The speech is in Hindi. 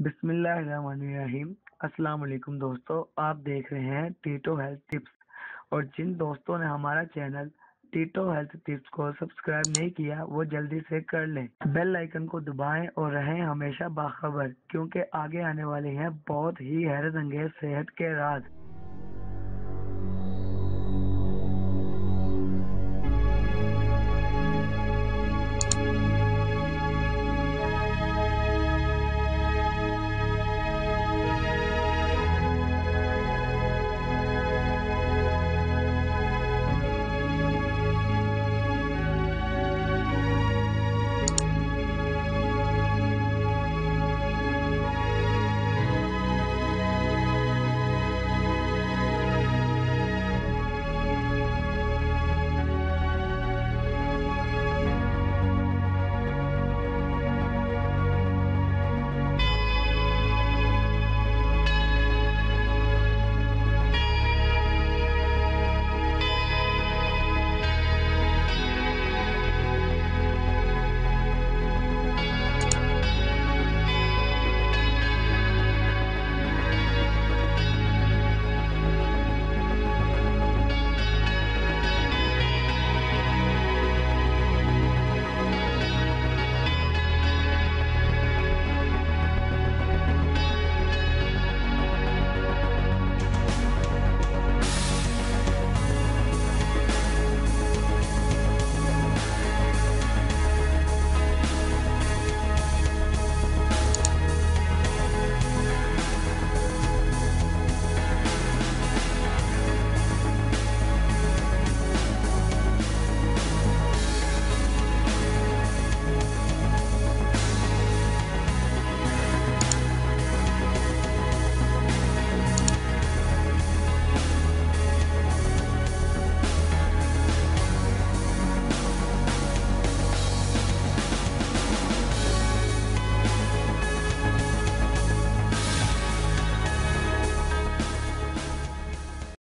बिस्मिल्लाहिर्रहमानिर्रहीम। अस्सलाम वालेकुम दोस्तों, आप देख रहे हैं टीटो हेल्थ टिप्स। और जिन दोस्तों ने हमारा चैनल टीटो हेल्थ टिप्स को सब्सक्राइब नहीं किया वो जल्दी से कर लें, बेल आइकन को दबाएं और रहें हमेशा बाखबर, क्योंकि आगे आने वाले हैं बहुत ही हैरत अंगेज सेहत के राज।